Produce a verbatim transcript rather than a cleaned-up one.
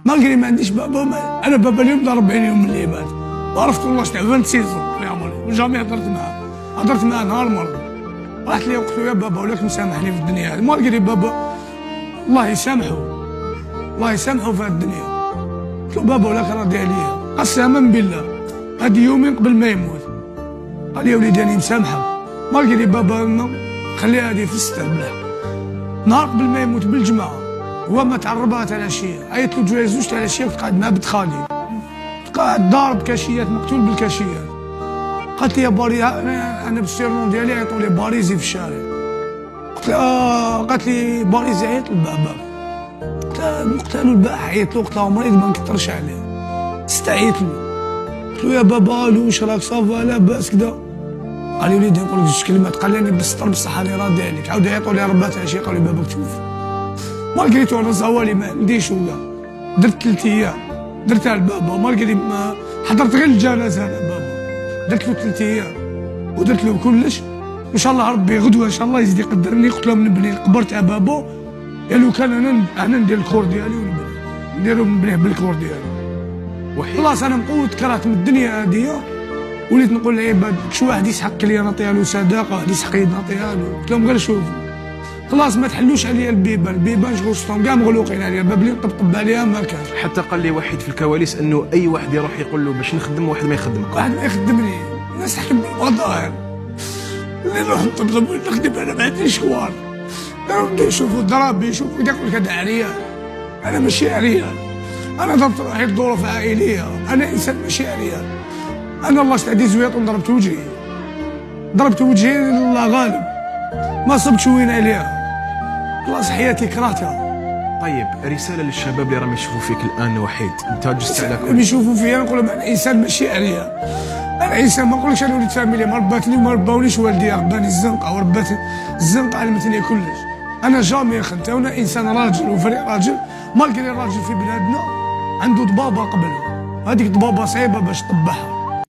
مالغري ما عنديش بابا. ما انا بابا اليوم دار أربعين يوم من اللي مات، وعرفت والله تعبان سيزون الله يعمري، وجامي هضرت معاه هضرت معاه نهار مرة راحت لي قلت له يا بابا ولاك مسامحني في الدنيا هذه. مالغري بابا الله يسامحه الله يسامحه في هذه الدنيا. قلت له بابا ولاك راضي عليا، قسما بالله هادي يومين قبل ما يموت قال لي يا وليدي راني مسامحك. مالغري بابا خليها هذه في الستر بلا. نهار قبل ما يموت بالجمعة هو ما تعربات على العشية، عيط له جوية زوج تاع العشية، كنت قاعد مع بنت خالي قاعد ضارب كاشيات مقتول بالكاشيات. قالت لي يا باري انا انا بالسيرمون ديالي عيطوا لي باريزي في الشارع. قلت لها اه قالت لي باريزي عيط لباباك. قلت لها مقتل البارح عيط له، قلت لها مريض ما نكثرش عليه استعيط له. قلت له يا بابا الو واش راك صافا لاباس كذا. قال لي وليدي نقول لك جوج كلمات، قال لي راني بالسطر بصح راني راضي عليك. عاود عيطوا لي ربات العشيه قالوا لي باباك توفى. مالغريتو انا زوالي ما عنديش وكاع درت ثلاث ايام درتها لبابا. مالغري ما حضرت غير الجنازه انا بابا درت له ثلاث ايام ودرت له كلش. ان شاء الله ربي غدوه ان شاء الله يزيد يقدرني. قلت لهم نبني القبر تاع بابا يا لو كان انا انا ندير الكور ديالي ونبني نديرو نبنيه بالكور ديالي. خلاص انا مقود كرهت من الدنيا هاديه، وليت نقول للعباد شو واحد يسحق لي نعطيها له صداقه، واحد يسحق لي نعطيها له. قلت لهم غير شوفوا خلاص ما تحلوش عليا البيبان، البيبان شغل كاع مغلوقين عليا، باب اللي نطبطب عليها ما كانش. حتى قال لي واحد في الكواليس انه اي واحد يروح يقول له باش نخدم واحد ما يخدمك. واحد ما يخدمني، الناس تحكم بالظاهر. اللي نروح نطبطب ونخدم انا ما عنديش شوار. نبداو يشوفوا ضرابي يشوفوا يقول لك هذا عريان. انا ماشي عريان، انا ضربت روحي ظروف عائليه، انا انسان ماشي عريان. انا الله استعدي زويط وضربت وجهي ضربت وجهي الله غالب ما صبتش وين عليها. خلاص حياتي كرهتها. طيب رساله للشباب اللي راهم يشوفوا فيك الان وحيد، انت جزت على كل يشوفوا فيا نقول لهم انا انسان ماشي عريان. انا انسان ما نقولكش انا وليد فاميليا ما رباتني وما رباونيش والدي، رباني الزنقه وربات الزنقه علمتني كلش. انا جامي خنت، وانا انسان راجل وفريق راجل. مالكري الراجل في بلادنا عنده ضبابه قبله، هذيك ضبابه صعيبه باش تطبعها.